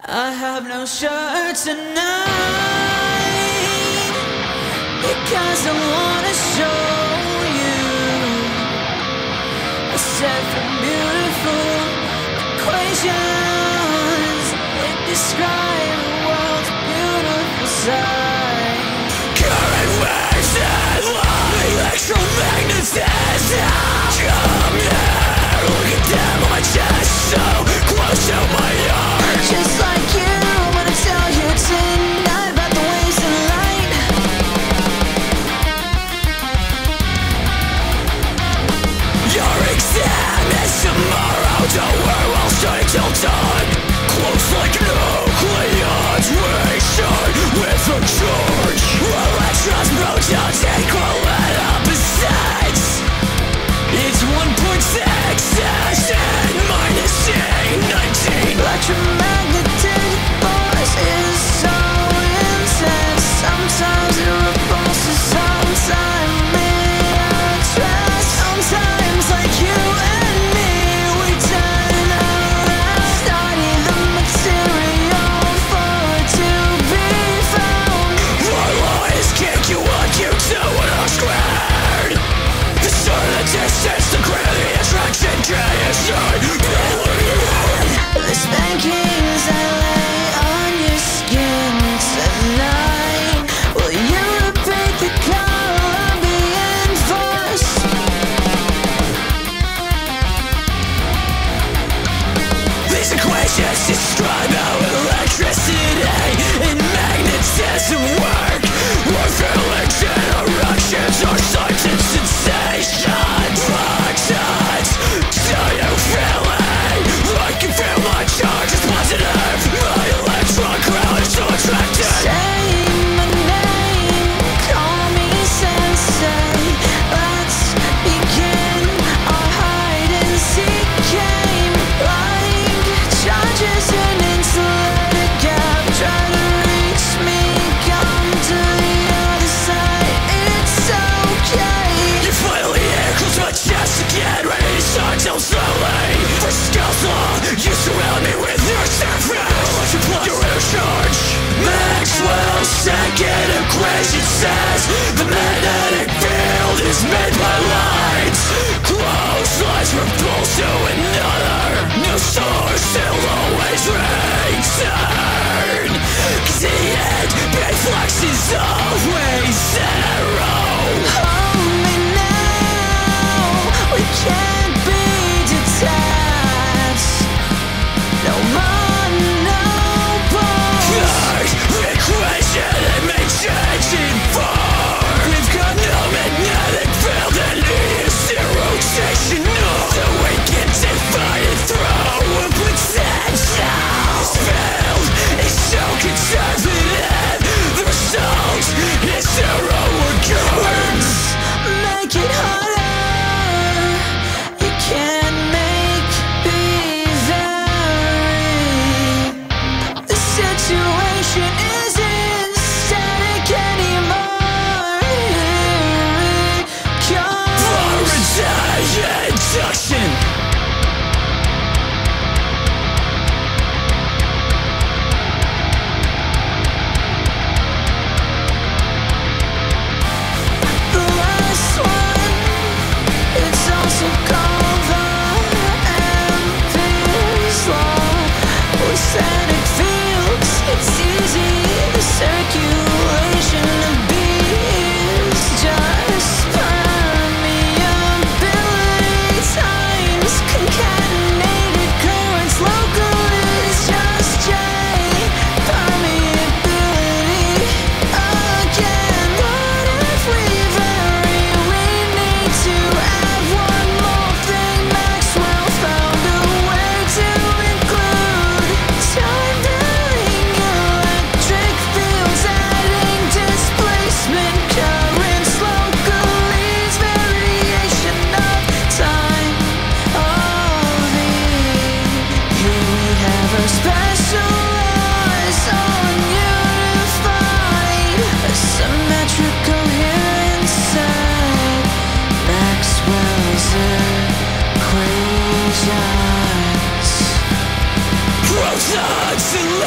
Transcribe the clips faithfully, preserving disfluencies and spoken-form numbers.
I have no shirt tonight because I wanna show you a set of beautiful equations that describe the world's beautiful side. Current waves and light, electromagnetism. Come here, look at them on my chest, so close to my heart. Just like you, I'm gonna tell you tonight about the waves of light. Your exam is tomorrow, don't worry, I'll stay till dawn. Close like nucleons, we shine with a charge. Electrons, protons, equal opposites. It's one point six S and minus C nineteen. Electromagnetism.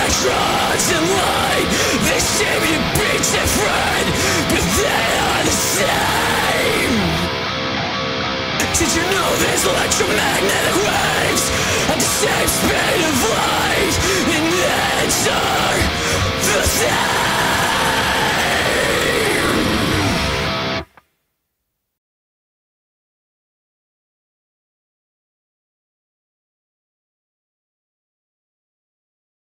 electrons and light, they seem to be different, but they are the same. Did you know there's electromagnetic waves at the same speed of light?